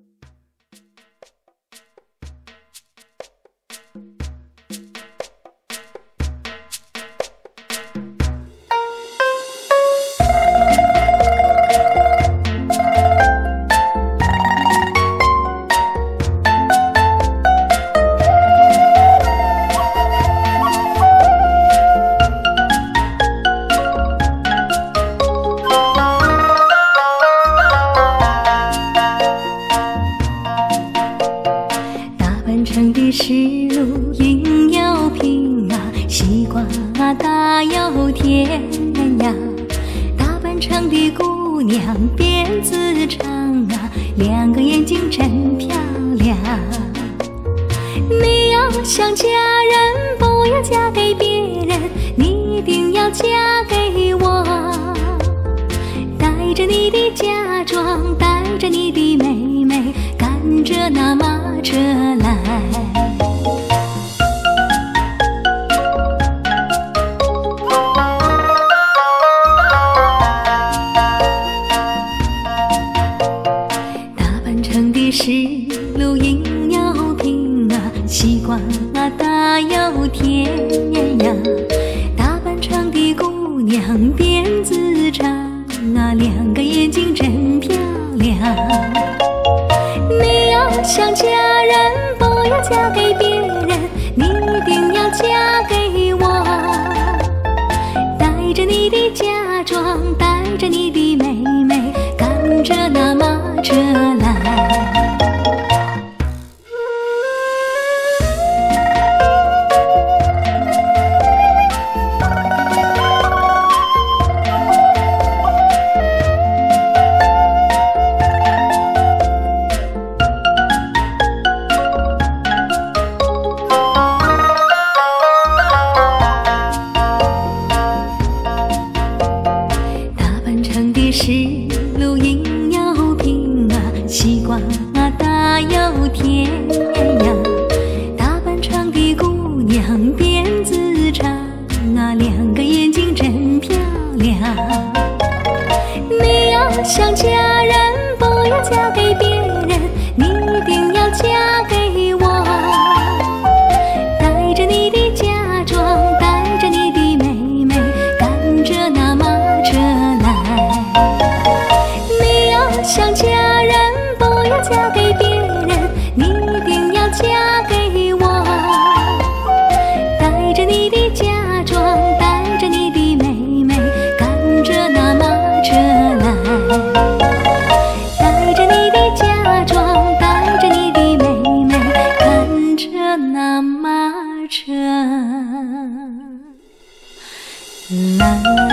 城的是路应要平啊，西瓜大又甜呀。大半城的姑娘辫子长啊，两个眼睛真漂亮。你要想嫁人，不要嫁给别人，你一定要嫁给我。带着你的嫁妆，带着你的妹妹，赶着那马车来。大半城的是路应要平啊，西瓜大又甜呀。大半城的姑娘辫子长啊，两个眼睛真漂亮。你要想嫁人，不要嫁给别人，你一定要嫁给我。带着你的嫁妆，带着你的妹妹，赶着那马车来。是路应要平啊，西瓜大又甜呀。大半城的姑娘辫子长啊，两个眼睛真漂亮。你要想嫁人，不要嫁给别人，你一定要嫁给我。带着你的嫁妆，带着你的妹妹，赶着那马车来。想嫁人，不要嫁给别人，你一定要嫁给我。带着你的嫁妆，带着你的妹妹，赶着那马车来。带着你的嫁妆，带着你的妹妹，赶着那马车来。